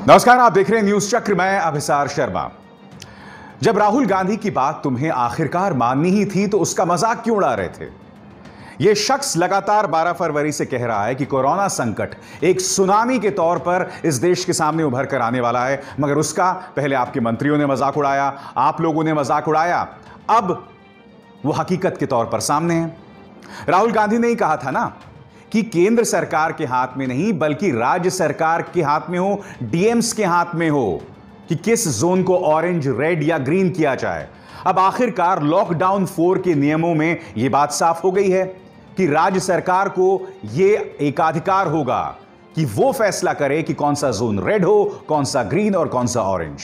नमस्कार, आप देख रहे हैं न्यूज चक्र। मैं अभिसार शर्मा। जब राहुल गांधी की बात तुम्हें आखिरकार माननी ही थी तो उसका मजाक क्यों उड़ा रहे थे? यह शख्स लगातार 12 फरवरी से कह रहा है कि कोरोना संकट एक सुनामी के तौर पर इस देश के सामने उभर कर आने वाला है, मगर उसका पहले आपके मंत्रियों ने मजाक उड़ाया, आप लोगों ने मजाक उड़ाया, अब वो हकीकत के तौर पर सामने है। राहुल गांधी ने ही कहा था ना कि केंद्र सरकार के हाथ में नहीं बल्कि राज्य सरकार के हाथ में हो, डीएम्स के हाथ में हो कि किस जोन को ऑरेंज, रेड या ग्रीन किया जाए। अब आखिरकार लॉकडाउन 4 के नियमों में यह बात साफ हो गई है कि राज्य सरकार को यह एकाधिकार होगा कि वो फैसला करे कि कौन सा जोन रेड हो, कौन सा ग्रीन और कौन सा ऑरेंज।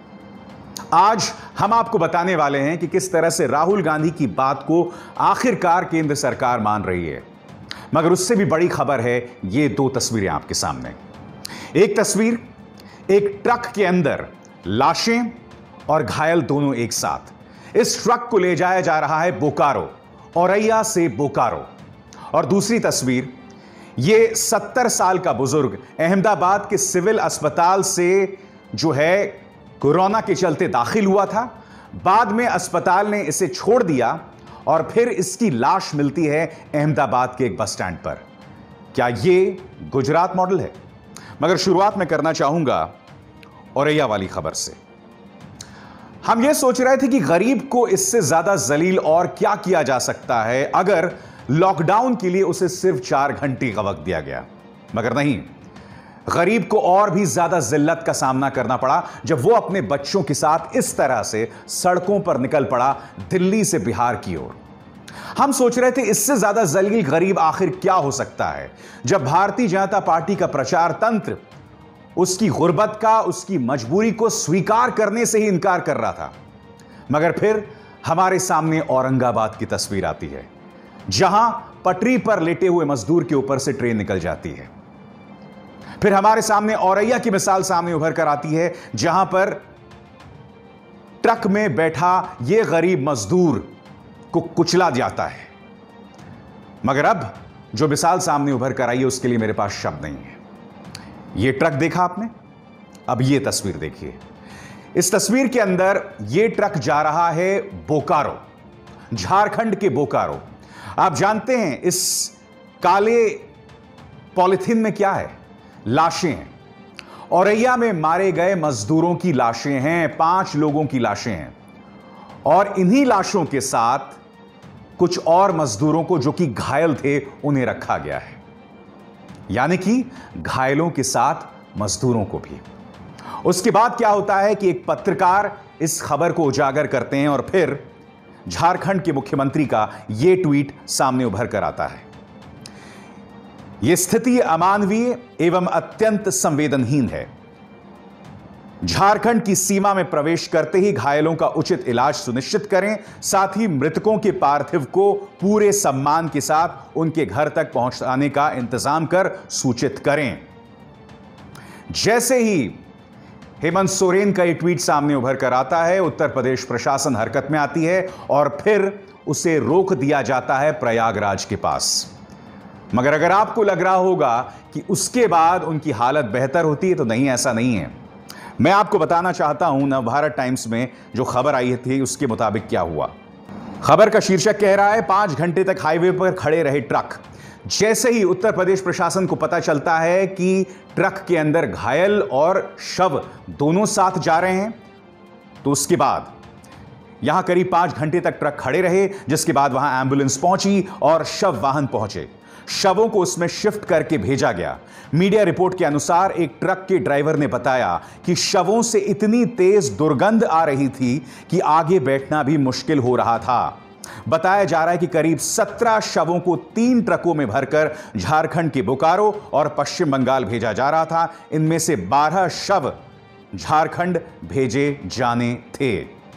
आज हम आपको बताने वाले हैं कि किस तरह से राहुल गांधी की बात को आखिरकार केंद्र सरकार मान रही है। मगर उससे भी बड़ी खबर है ये दो तस्वीरें आपके सामने। एक तस्वीर, एक ट्रक के अंदर लाशें और घायल दोनों एक साथ। इस ट्रक को ले जाया जा रहा है बोकारो, औरैया से बोकारो। और दूसरी तस्वीर, ये 70 साल का बुजुर्ग अहमदाबाद के सिविल अस्पताल से जो है कोरोना के चलते दाखिल हुआ था, बाद में अस्पताल ने इसे छोड़ दिया और फिर इसकी लाश मिलती है अहमदाबाद के एक बस स्टैंड पर। क्या ये गुजरात मॉडल है? मगर शुरुआत मैं करना चाहूंगा औरैया वाली खबर से। हम यह सोच रहे थे कि गरीब को इससे ज्यादा जलील और क्या किया जा सकता है अगर लॉकडाउन के लिए उसे सिर्फ 4 घंटे का वक्त दिया गया, मगर नहीं। गरीब को और भी ज्यादा जिल्लत का सामना करना पड़ा जब वो अपने बच्चों के साथ इस तरह से सड़कों पर निकल पड़ा दिल्ली से बिहार की ओर। हम सोच रहे थे इससे ज्यादा जलील गरीब आखिर क्या हो सकता है, जब भारतीय जनता पार्टी का प्रचार तंत्र उसकी गुर्बत का, उसकी मजबूरी को स्वीकार करने से ही इनकार कर रहा था। मगर फिर हमारे सामने औरंगाबाद की तस्वीर आती है, जहां पटरी पर लेटे हुए मजदूर के ऊपर से ट्रेन निकल जाती है। फिर हमारे सामने औरैया की मिसाल सामने उभर कर आती है, जहां पर ट्रक में बैठा यह गरीब मजदूर को कुचला जाता है। मगर अब जो मिसाल सामने उभर कर आई है उसके लिए मेरे पास शब्द नहीं है। यह ट्रक देखा आपने, अब यह तस्वीर देखिए। इस तस्वीर के अंदर यह ट्रक जा रहा है बोकारो, झारखंड के बोकारो। आप जानते हैं इस काले पॉलिथीन में क्या है? लाशें हैं। औरैया में मारे गए मजदूरों की लाशें हैं, 5 लोगों की लाशें हैं। और इन्हीं लाशों के साथ कुछ और मजदूरों को जो कि घायल थे उन्हें रखा गया है, यानी कि घायलों के साथ मजदूरों को भी। उसके बाद क्या होता है कि एक पत्रकार इस खबर को उजागर करते हैं और फिर झारखंड के मुख्यमंत्री का यह ट्वीट सामने उभर कर आता है। यह स्थिति अमानवीय एवं अत्यंत संवेदनहीन है। झारखंड की सीमा में प्रवेश करते ही घायलों का उचित इलाज सुनिश्चित करें, साथ ही मृतकों के पार्थिव को पूरे सम्मान के साथ उनके घर तक पहुंचाने का इंतजाम कर सूचित करें। जैसे ही हेमंत सोरेन का यह ट्वीट सामने उभर कर आता है, उत्तर प्रदेश प्रशासन हरकत में आती है और फिर उसे रोक दिया जाता है प्रयागराज के पास। मगर अगर आपको लग रहा होगा कि उसके बाद उनकी हालत बेहतर होती है, तो नहीं, ऐसा नहीं है। मैं आपको बताना चाहता हूं नवभारत टाइम्स में जो खबर आई थी उसके मुताबिक क्या हुआ। खबर का शीर्षक कह रहा है 5 घंटे तक हाईवे पर खड़े रहे ट्रक। जैसे ही उत्तर प्रदेश प्रशासन को पता चलता है कि ट्रक के अंदर घायल और शव दोनों साथ जा रहे हैं, तो उसके बाद यहां करीब 5 घंटे तक ट्रक खड़े रहे, जिसके बाद वहां एंबुलेंस पहुंची और शव वाहन पहुंचे। शवों को उसमें शिफ्ट करके भेजा गया। मीडिया रिपोर्ट के अनुसार एक ट्रक के ड्राइवर ने बताया कि शवों से इतनी तेज दुर्गंध आ रही थी कि आगे बैठना भी मुश्किल हो रहा था। बताया जा रहा है कि करीब 17 शवों को 3 ट्रकों में भरकर झारखंड के बोकारो और पश्चिम बंगाल भेजा जा रहा था। इनमें से 12 शव झारखंड भेजे जाने थे।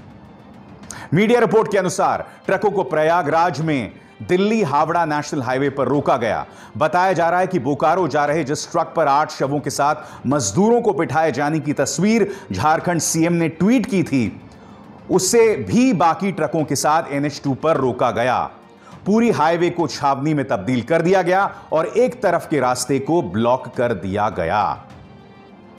मीडिया रिपोर्ट के अनुसार ट्रकों को प्रयागराज में दिल्ली हावड़ा नेशनल हाईवे पर रोका गया। बताया जा रहा है कि बोकारो जा रहे जिस ट्रक पर 8 शवों के साथ मजदूरों को बिठाए जाने की तस्वीर झारखंड सीएम ने ट्वीट की थी, उसे भी बाकी ट्रकों के साथ NH2 पर रोका गया। पूरी हाईवे को छावनी में तब्दील कर दिया गया और एक तरफ के रास्ते को ब्लॉक कर दिया गया।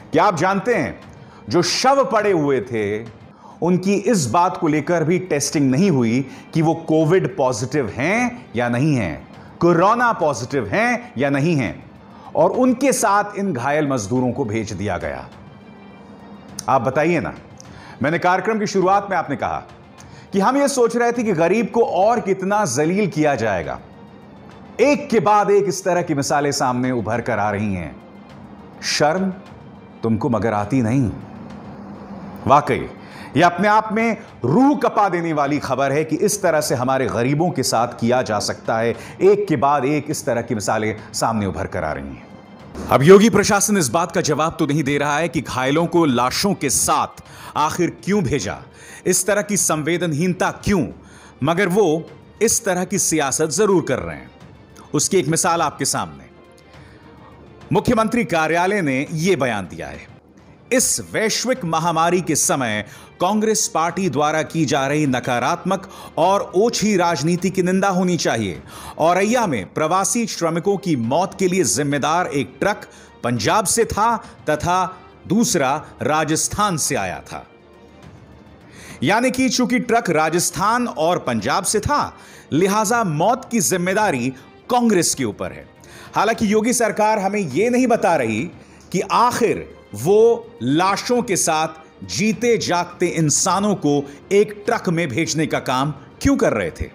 क्या आप जानते हैं जो शव पड़े हुए थे उनकी इस बात को लेकर भी टेस्टिंग नहीं हुई कि वो कोविड पॉजिटिव हैं या नहीं हैं, कोरोना पॉजिटिव हैं या नहीं हैं, और उनके साथ इन घायल मजदूरों को भेज दिया गया। आप बताइए ना, मैंने कार्यक्रम की शुरुआत में आपने कहा कि हम यह सोच रहे थे कि गरीब को और कितना जलील किया जाएगा। एक के बाद एक इस तरह की मिसालें सामने उभर कर आ रही हैं। शर्म तुमको मगर आती नहीं। वाकई यह अपने आप में रूह कपा देने वाली खबर है कि इस तरह से हमारे गरीबों के साथ किया जा सकता है। एक के बाद एक इस तरह की मिसालें सामने उभर कर आ रही हैं। अब योगी प्रशासन इस बात का जवाब तो नहीं दे रहा है कि घायलों को लाशों के साथ आखिर क्यों भेजा, इस तरह की संवेदनहीनता क्यों, मगर वो इस तरह की सियासत जरूर कर रहे हैं। उसकी एक मिसाल आपके सामने, मुख्यमंत्री कार्यालय ने यह बयान दिया है, इस वैश्विक महामारी के समय कांग्रेस पार्टी द्वारा की जा रही नकारात्मक और ओछी राजनीति की निंदा होनी चाहिए। औरैया में प्रवासी श्रमिकों की मौत के लिए जिम्मेदार एक ट्रक पंजाब से था तथा दूसरा राजस्थान से आया था। यानी कि चूंकि ट्रक राजस्थान और पंजाब से था, लिहाजा मौत की जिम्मेदारी कांग्रेस के ऊपर है। हालांकि योगी सरकार हमें यह नहीं बता रही कि आखिर वो लाशों के साथ जीते जागते इंसानों को एक ट्रक में भेजने का काम क्यों कर रहे थे।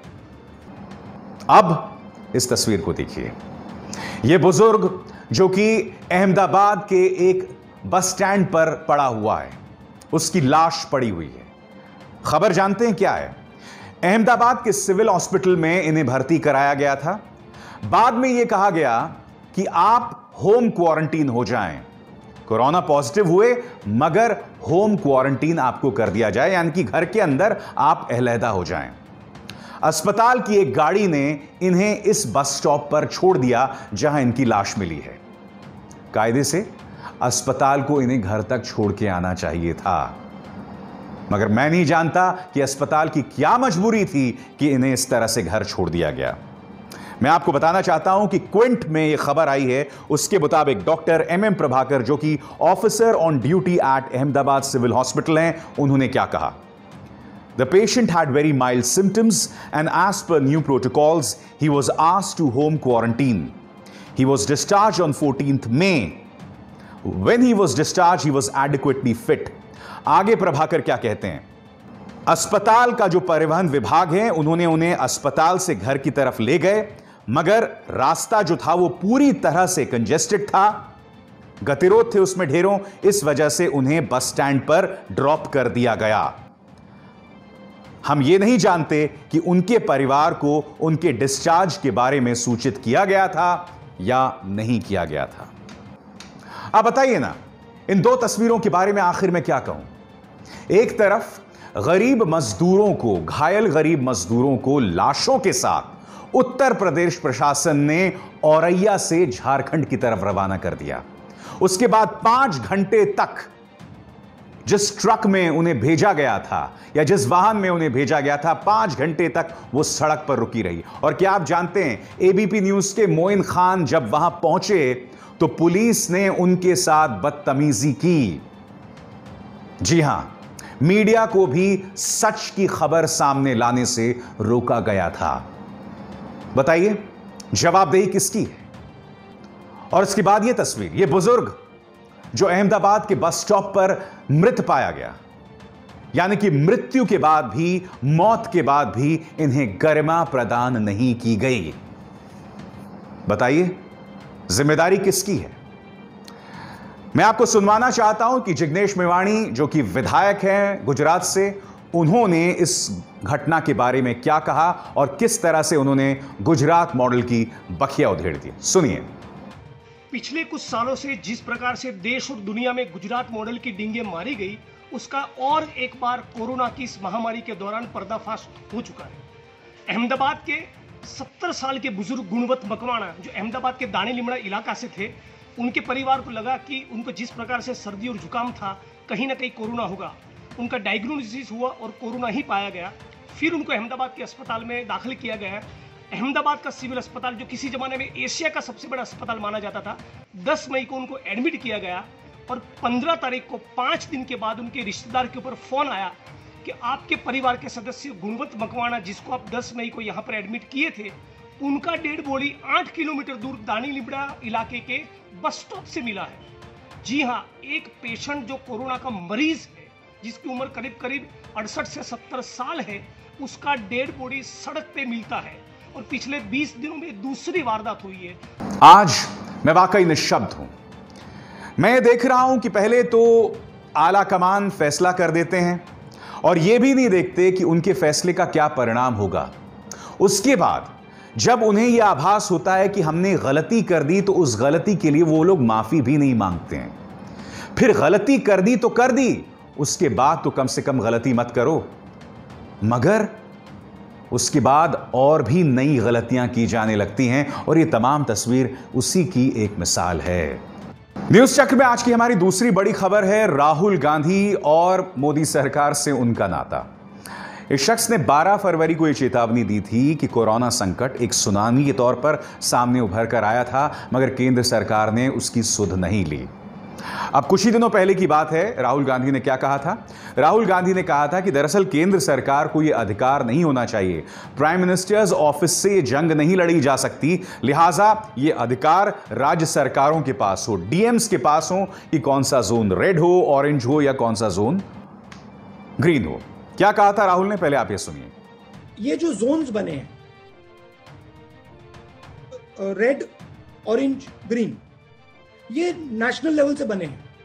अब इस तस्वीर को देखिए। यह बुजुर्ग जो कि अहमदाबाद के एक बस स्टैंड पर पड़ा हुआ है, उसकी लाश पड़ी हुई है। खबर जानते हैं क्या है? अहमदाबाद के सिविल हॉस्पिटल में इन्हें भर्ती कराया गया था। बाद में यह कहा गया कि आप होम क्वारंटीन हो जाएं, कोरोना पॉजिटिव हुए मगर होम क्वारंटीन आपको कर दिया जाए, यानी कि घर के अंदर आप अलहदा हो जाएं। अस्पताल की एक गाड़ी ने इन्हें इस बस स्टॉप पर छोड़ दिया जहां इनकी लाश मिली है। कायदे से अस्पताल को इन्हें घर तक छोड़ के आना चाहिए था, मगर मैं नहीं जानता कि अस्पताल की क्या मजबूरी थी कि इन्हें इस तरह से घर छोड़ दिया गया। मैं आपको बताना चाहता हूं कि क्विंट में यह खबर आई है, उसके मुताबिक डॉक्टर एम प्रभाकर, जो कि officer on duty at Ahmedabad civil hospital हैं, उन्होंने क्या कहा? The patient had very mild symptoms and as per new protocols he was asked to home quarantine. He was discharge on 14th May. When he was discharge he was adequately fit. आगे प्रभाकर क्या कहते हैं? अस्पताल का जो परिवहन विभाग है, उन्होंने उन्हें अस्पताल से घर की तरफ ले गए, मगर रास्ता जो था वो पूरी तरह से कंजेस्टेड था, गतिरोध थे उसमें ढेरों, इस वजह से उन्हें बस स्टैंड पर ड्रॉप कर दिया गया। हम ये नहीं जानते कि उनके परिवार को उनके डिस्चार्ज के बारे में सूचित किया गया था या नहीं किया गया था। अब बताइए ना, इन दो तस्वीरों के बारे में आखिर में क्या कहूं। एक तरफ गरीब मजदूरों को, घायल गरीब मजदूरों को लाशों के साथ उत्तर प्रदेश प्रशासन ने औरैया से झारखंड की तरफ रवाना कर दिया। उसके बाद 5 घंटे तक जिस ट्रक में उन्हें भेजा गया था या जिस वाहन में उन्हें भेजा गया था, 5 घंटे तक वो सड़क पर रुकी रही। और क्या आप जानते हैं, एबीपी न्यूज के मोइन खान जब वहां पहुंचे तो पुलिस ने उनके साथ बदतमीजी की। जी हां, मीडिया को भी सच की खबर सामने लाने से रोका गया था। बताइए जवाबदेही किसकी है? और इसके बाद यह तस्वीर, यह बुजुर्ग जो अहमदाबाद के बस स्टॉप पर मृत पाया गया, यानी कि मृत्यु के बाद भी, मौत के बाद भी इन्हें गरिमा प्रदान नहीं की गई। बताइए जिम्मेदारी किसकी है? मैं आपको सुनवाना चाहता हूं कि जिग्नेश मेवाणी, जो कि विधायक हैं गुजरात से, उन्होंने इस घटना के बारे में क्या कहा और किस तरह से उन्होंने गुजरात मॉडल की बखिया उधेड़ दी। सुनिए। पिछले कुछ सालों से जिस प्रकार से देश और दुनिया में गुजरात मॉडल की डींगे मारी गई, उसका और एक बार कोरोना की इस महामारी के दौरान पर्दाफाश हो चुका है। अहमदाबाद के 70 साल के बुजुर्ग गुणवत मकवाणा, जो अहमदाबाद के दाने लिमड़ा इलाका से थे, उनके परिवार को लगा कि उनको जिस प्रकार से सर्दी और जुकाम था, कहीं ना कहीं कोरोना होगा। उनका डायग्नोसिस हुआ और कोरोना ही पाया गया। फिर उनको अहमदाबाद के अस्पताल में दाखिल किया गया। अहमदाबाद का सिविल अस्पताल, जो किसी ज़माने में एशिया का सबसे बड़ा अस्पताल माना जाता था, 10 मई को उनको एडमिट किया गया और 15 तारीख को 5 दिन के बाद उनके रिश्तेदार के ऊपर फोन आया कि आपके परिवार के सदस्य गुणवंत मकवाना, जिसको आप 10 मई को यहाँ पर एडमिट किए थे, उनका डेड बॉडी 8 किलोमीटर दूर दानी लिबड़ा इलाके के बस स्टॉप से मिला है। जी हाँ, एक पेशेंट जो कोरोना का मरीज है, जिसकी उम्र करीब करीब 68 से 70 साल है, उसका डेड बॉडी सड़क पे मिलता है और पिछले 20 दिनों में दूसरी वारदात हुई है। आज मैं वाकई निशब्द हूं। मैं ये देख रहा हूं कि पहले तो आला कमान फैसला कर देते हैं और यह भी नहीं देखते कि उनके फैसले का क्या परिणाम होगा। उसके बाद जब उन्हें यह आभास होता है कि हमने गलती कर दी, तो उस गलती के लिए वो लोग माफी भी नहीं मांगते हैं। फिर गलती कर दी तो कर दी, उसके बाद तो कम से कम गलती मत करो। मगर उसके बाद और भी नई गलतियां की जाने लगती हैं और यह तमाम तस्वीर उसी की एक मिसाल है। न्यूज चक्र में आज की हमारी दूसरी बड़ी खबर है राहुल गांधी और मोदी सरकार से उनका नाता। इस शख्स ने 12 फरवरी को यह चेतावनी दी थी कि कोरोना संकट एक सुनामी के तौर पर सामने उभर कर आया था, मगर केंद्र सरकार ने उसकी सुध नहीं ली। अब कुछ ही दिनों पहले की बात है, राहुल गांधी ने क्या कहा था? राहुल गांधी ने कहा था कि दरअसल केंद्र सरकार को यह अधिकार नहीं होना चाहिए, प्राइम मिनिस्टर्स ऑफिस से जंग नहीं लड़ी जा सकती, लिहाजा यह अधिकार राज्य सरकारों के पास हो, डीएम्स के पास हो कि कौन सा जोन रेड हो, ऑरेंज हो या कौन सा जोन ग्रीन हो। क्या कहा था राहुल ने, पहले आप ये सुनिए। ये जो जोन्स बने हैं, रेड, ऑरेंज, ग्रीन, ये नेशनल लेवल से बने हैं।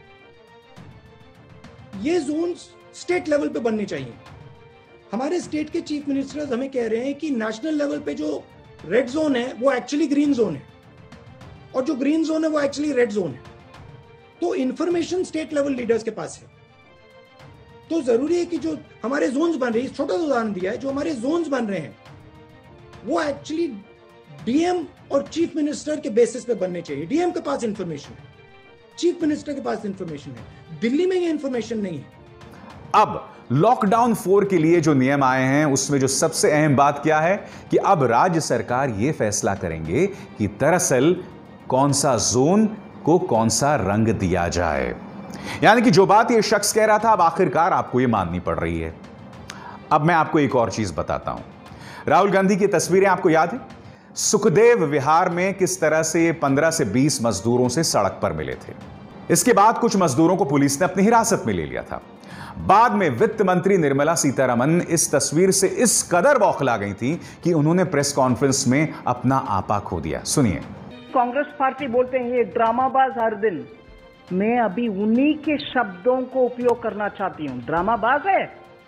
ये जोन्स स्टेट लेवल पे बनने चाहिए। हमारे स्टेट के चीफ मिनिस्टर्स हमें कह रहे हैं कि नेशनल लेवल पे जो रेड जोन है वो एक्चुअली ग्रीन जोन है और जो ग्रीन जोन है वो एक्चुअली रेड जोन है। तो इंफॉर्मेशन स्टेट लेवल लीडर्स के पास है। तो जरूरी है कि जो हमारे जोन्स बन रहे हैं, छोटा सा उदाहरण दिया है, जो हमारे जोन्स बन रहे हैं वो एक्चुअली डीएम और चीफ मिनिस्टर के बेसिस पे बनने चाहिए। डीएम के पास इंफॉर्मेशन है, चीफ मिनिस्टर के पास इंफॉर्मेशन है, दिल्ली में ये इंफॉर्मेशन नहीं है। अब लॉकडाउन 4 के लिए जो नियम आए हैं उसमें जो सबसे अहम बात क्या है कि अब राज्य सरकार यह फैसला करेंगे कि दरअसल कौन सा जोन को कौन सा रंग दिया जाए। यानी कि जो बात यह शख्स कह रहा था, अब आखिरकार आपको यह माननी पड़ रही है। अब मैं आपको एक और चीज बताता हूं। राहुल गांधी की तस्वीरें आपको याद है? सुखदेव विहार में किस तरह से 15 से 20 मजदूरों से सड़क पर मिले थे। इसके बाद कुछ मजदूरों को पुलिस ने अपनी हिरासत में ले लिया था। बाद में वित्त मंत्री निर्मला सीतारमण इस तस्वीर से इस कदर बौखला गई थी कि उन्होंने प्रेस कॉन्फ्रेंस में अपना आपा खो दिया। सुनिए। कांग्रेस पार्टी बोलते हैं ये ड्रामाबाज हर दिन। मैं अभी उन्हीं के शब्दों को उपयोग करना चाहती हूं। ड्रामाबाज है।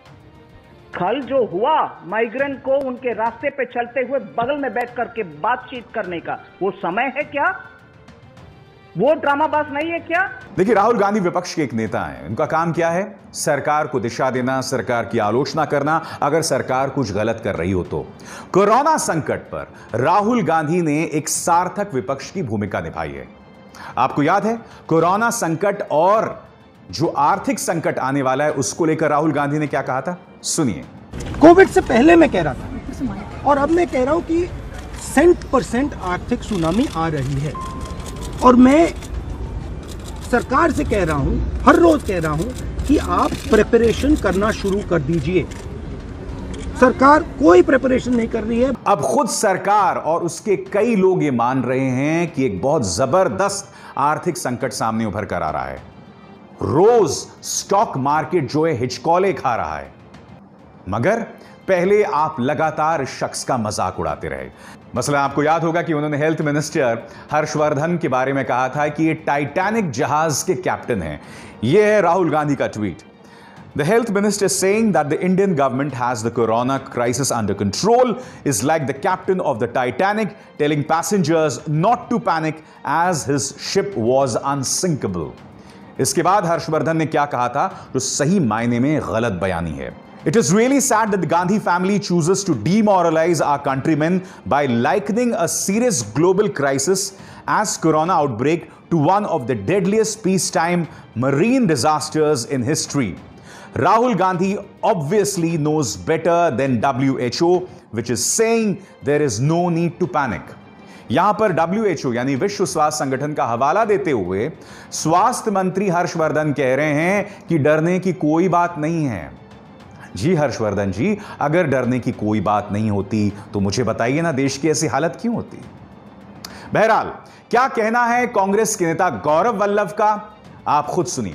कल जो हुआ, माइग्रेंट को उनके रास्ते पे चलते हुए बगल में बैठ करके बातचीत करने का वो समय है क्या? वो ड्रामाबाज नहीं है क्या? देखिए, राहुल गांधी विपक्ष के एक नेता हैं। उनका काम क्या है? सरकार को दिशा देना, सरकार की आलोचना करना, अगर सरकार कुछ गलत कर रही हो तो। कोरोना संकट पर राहुल गांधी ने एक सार्थक विपक्ष की भूमिका निभाई है। आपको याद है कोरोना संकट और जो आर्थिक संकट आने वाला है उसको लेकर राहुल गांधी ने क्या कहा था? सुनिए। कोविड से पहले मैं कह रहा था और अब मैं कह रहा हूं कि 100% आर्थिक सुनामी आ रही है और मैं सरकार से कह रहा हूं, हर रोज कह रहा हूं कि आप प्रिपरेशन करना शुरू कर दीजिए। सरकार कोई प्रिपरेशन नहीं कर रही है। अब खुद सरकार और उसके कई लोग ये मान रहे हैं कि एक बहुत जबरदस्त आर्थिक संकट सामने उभर कर आ रहा है। रोज स्टॉक मार्केट जो है हिचकोले खा रहा है। मगर पहले आप लगातार इस शख्स का मजाक उड़ाते रहे। मसला आपको याद होगा कि उन्होंने हेल्थ मिनिस्टर हर्षवर्धन के बारे में कहा था कि ये टाइटैनिक जहाज के कैप्टन हैं। यह है राहुल गांधी का tweet. The health minister saying that the Indian government has the corona crisis under control is like the captain of the Titanic telling passengers not to panic as his ship was unsinkable. इसके बाद हर्षवर्धन ने क्या कहा था जो सही मायने में गलत बयानी है। It is really sad that the Gandhi family chooses to demoralize our countrymen by likening a serious global crisis as corona outbreak to one of the deadliest peacetime marine disasters in history. Rahul Gandhi obviously knows better than WHO, which is saying there is no need to panic. यहां पर WHO यानी विश्व स्वास्थ्य संगठन का हवाला देते हुए स्वास्थ्य मंत्री हर्षवर्धन कह रहे हैं कि डरने की कोई बात नहीं है। जी हर्षवर्धन जी, अगर डरने की कोई बात नहीं होती तो मुझे बताइए ना, देश की ऐसी हालत क्यों होती। बहरहाल, क्या कहना है कांग्रेस के नेता गौरव वल्लभ का, आप खुद सुनिए।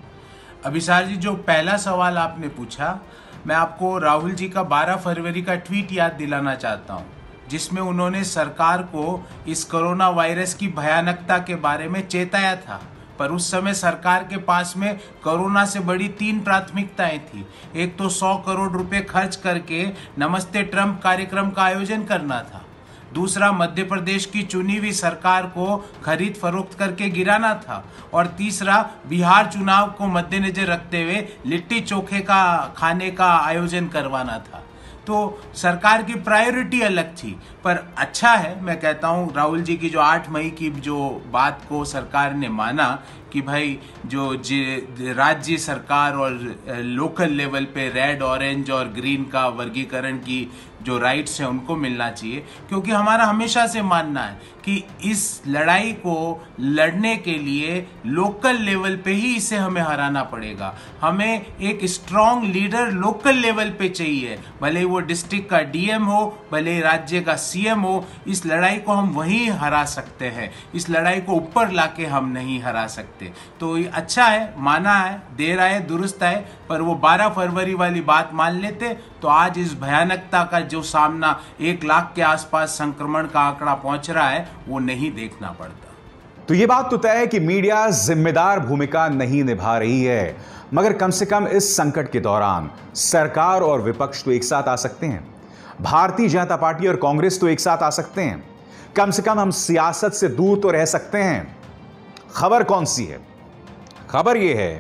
अभिसार जी, जो पहला सवाल आपने पूछा, मैं आपको राहुल जी का 12 फरवरी का ट्वीट याद दिलाना चाहता हूं, जिसमें उन्होंने सरकार को इस कोरोना वायरस की भयानकता के बारे में चेताया था। पर उस समय सरकार के पास में कोरोना से बड़ी 3 प्राथमिकताएं थी। एक तो 100 करोड़ रुपए खर्च करके नमस्ते ट्रंप कार्यक्रम का आयोजन करना था। दूसरा, मध्य प्रदेश की चुनी हुई सरकार को खरीद फरोख्त करके गिराना था। और तीसरा, बिहार चुनाव को मद्देनजर रखते हुए लिट्टी चोखे का खाने का आयोजन करवाना था। तो सरकार की प्रायोरिटी अलग थी। पर अच्छा है, मैं कहता हूं, राहुल जी की जो 8 मई की जो बात को सरकार ने माना कि भाई जो राज्य सरकार और लोकल लेवल पे रेड, ऑरेंज और ग्रीन का वर्गीकरण की जो राइट्स हैं उनको मिलना चाहिए। क्योंकि हमारा हमेशा से मानना है कि इस लड़ाई को लड़ने के लिए लोकल लेवल पे ही इसे हमें हराना पड़ेगा। हमें एक स्ट्रांग लीडर लोकल लेवल पे चाहिए, भले वो डिस्ट्रिक्ट का डीएम हो, भले राज्य का सीएम हो। इस लड़ाई को हम वहीं हरा सकते हैं, इस लड़ाई को ऊपर लाके हम नहीं हरा सकते। तो ये अच्छा है, माना है, देर आए दुरुस्त है। पर वो 12 फरवरी वाली बात मान लेते तो आज इस भयानकता का जो सामना 1 लाख के आसपास संक्रमण का आंकड़ा पहुंच रहा है वो नहीं देखना पड़ता। तो यह बात तो तय है कि मीडिया जिम्मेदार भूमिका नहीं निभा रही है, मगर कम से कम इस संकट के दौरान सरकार और विपक्ष तो एक साथ आ सकते हैं। भारतीय जनता पार्टी और कांग्रेस तो एक साथ आ सकते हैं। कम से कम हम सियासत से दूर तो रह सकते हैं। खबर कौन सी है? खबर यह है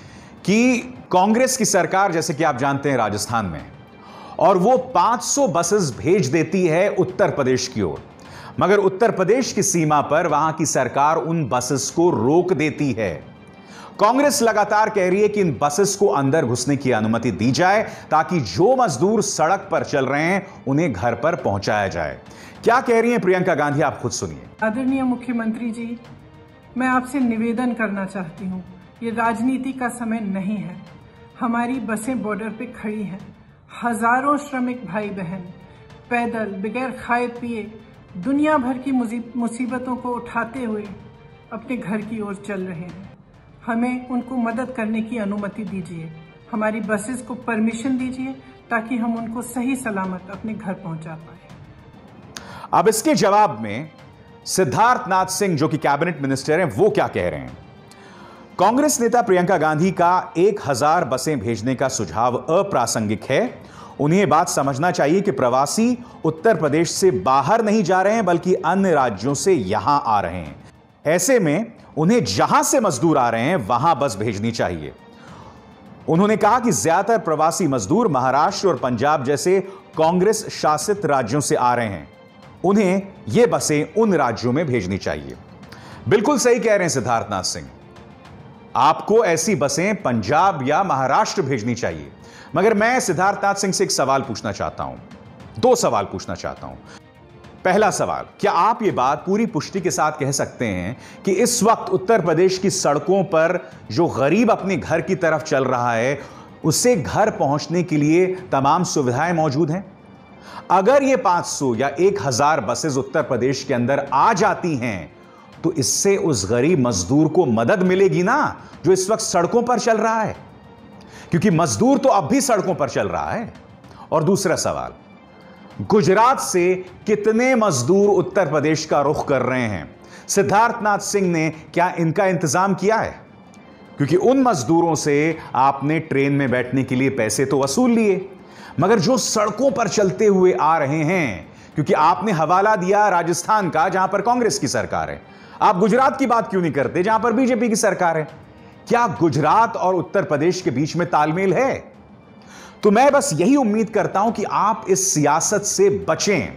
कि कांग्रेस की सरकार, जैसे कि आप जानते हैं, राजस्थान में, और वो 500 बसेस भेज देती है उत्तर प्रदेश की ओर, मगर उत्तर प्रदेश की सीमा पर वहां की सरकार उन बसेस को रोक देती है। कांग्रेस लगातार कह रही है कि इन बसेस को अंदर घुसने की अनुमति दी जाए ताकि जो मजदूर सड़क पर चल रहे हैं उन्हें घर पर पहुंचाया जाए। क्या कह रही हैं प्रियंका गांधी, आप खुद सुनिए। आदरणीय मुख्यमंत्री जी, मैं आपसे निवेदन करना चाहती हूँ, ये राजनीति का समय नहीं है। हमारी बसें बॉर्डर पे खड़ी हैं, हजारों श्रमिक भाई बहन पैदल बगैर खाए पिए दुनिया भर की मुसीबतों को उठाते हुए अपने घर की ओर चल रहे हैं। हमें उनको मदद करने की अनुमति दीजिए, हमारी बसेस को परमिशन दीजिए ताकि हम उनको सही सलामत अपने घर पहुंचा पाए। अब इसके जवाब में सिद्धार्थनाथ सिंह, जो कि कैबिनेट मिनिस्टर हैं, वो क्या कह रहे हैं? कांग्रेस नेता प्रियंका गांधी का 1000 बसें भेजने का सुझाव अप्रासंगिक है। उन्हें यह बात समझना चाहिए कि प्रवासी उत्तर प्रदेश से बाहर नहीं जा रहे हैं बल्कि अन्य राज्यों से यहां आ रहे हैं। ऐसे में उन्हें जहां से मजदूर आ रहे हैं वहां बस भेजनी चाहिए। उन्होंने कहा कि ज्यादातर प्रवासी मजदूर महाराष्ट्र और पंजाब जैसे कांग्रेस शासित राज्यों से आ रहे हैं, उन्हें यह बसें उन राज्यों में भेजनी चाहिए। बिल्कुल सही कह रहे हैं सिद्धार्थनाथ सिंह, आपको ऐसी बसें पंजाब या महाराष्ट्र भेजनी चाहिए। मगर मैं सिद्धार्थनाथ सिंह से एक सवाल पूछना चाहता हूं, 2 सवाल पूछना चाहता हूं। पहला सवाल, क्या आप यह बात पूरी पुष्टि के साथ कह सकते हैं कि इस वक्त उत्तर प्रदेश की सड़कों पर जो गरीब अपने घर की तरफ चल रहा है उसे घर पहुंचने के लिए तमाम सुविधाएं मौजूद हैं? अगर ये 500 या 1000 बसेस उत्तर प्रदेश के अंदर आ जाती हैं तो इससे उस गरीब मजदूर को मदद मिलेगी ना, जो इस वक्त सड़कों पर चल रहा है, क्योंकि मजदूर तो अब भी सड़कों पर चल रहा है। और दूसरा सवाल, गुजरात से कितने मजदूर उत्तर प्रदेश का रुख कर रहे हैं? सिद्धार्थनाथ सिंह ने क्या इनका इंतजाम किया है? क्योंकि उन मजदूरों से आपने ट्रेन में बैठने के लिए पैसे तो वसूल लिए, मगर जो सड़कों पर चलते हुए आ रहे हैं, क्योंकि आपने हवाला दिया राजस्थान का जहां पर कांग्रेस की सरकार है, आप गुजरात की बात क्यों नहीं करते जहां पर बीजेपी की सरकार है? क्या गुजरात और उत्तर प्रदेश के बीच में तालमेल है? तो मैं बस यही उम्मीद करता हूं कि आप इस सियासत से बचें।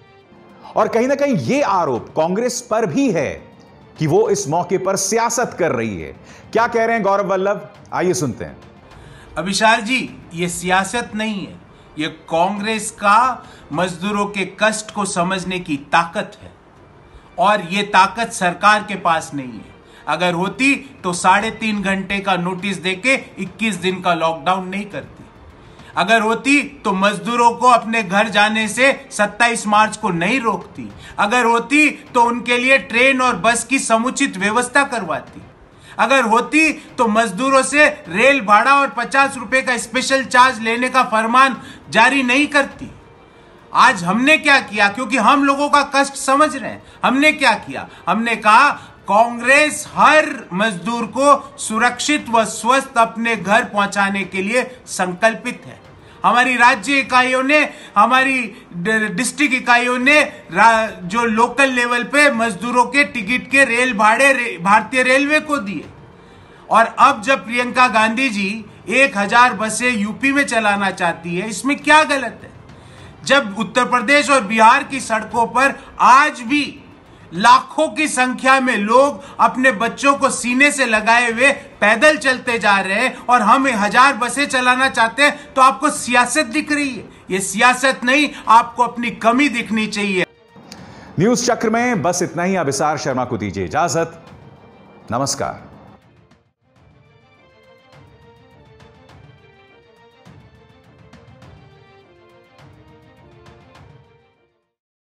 और कहीं ना कहीं यह आरोप कांग्रेस पर भी है कि वो इस मौके पर सियासत कर रही है। क्या कह रहे हैं गौरव वल्लभ, आइए सुनते हैं। अभिसार जी, ये सियासत नहीं है, ये कांग्रेस का मजदूरों के कष्ट को समझने की ताकत है। और ये ताकत सरकार के पास नहीं है। अगर होती तो 3.5 घंटे का नोटिस देके 21 दिन का लॉकडाउन नहीं करती। अगर होती तो मजदूरों को अपने घर जाने से 27 मार्च को नहीं रोकती। अगर होती तो उनके लिए ट्रेन और बस की समुचित व्यवस्था करवाती। अगर होती तो मजदूरों से रेल भाड़ा और 50 रुपए का स्पेशल चार्ज लेने का फरमान जारी नहीं करती। आज हमने क्या किया, क्योंकि हम लोगों का कष्ट समझ रहे हैं, हमने क्या किया, हमने कहा कांग्रेस हर मजदूर को सुरक्षित व स्वस्थ अपने घर पहुंचाने के लिए संकल्पित है। हमारी राज्य इकाइयों ने, हमारी डिस्ट्रिक्ट इकाइयों ने जो लोकल लेवल पे मजदूरों के टिकट के रेल भाड़े भारतीय रेलवे को दिए। और अब जब प्रियंका गांधी जी 1000 बसें यूपी में चलाना चाहती है, इसमें क्या गलत है? जब उत्तर प्रदेश और बिहार की सड़कों पर आज भी लाखों की संख्या में लोग अपने बच्चों को सीने से लगाए हुए पैदल चलते जा रहे हैं और हम 1000 बसें चलाना चाहते हैं, तो आपको सियासत दिख रही है। ये सियासत नहीं, आपको अपनी कमी दिखनी चाहिए। न्यूज चक्र में बस इतना ही। अभिसार शर्मा को दीजिए इजाजत। नमस्कार।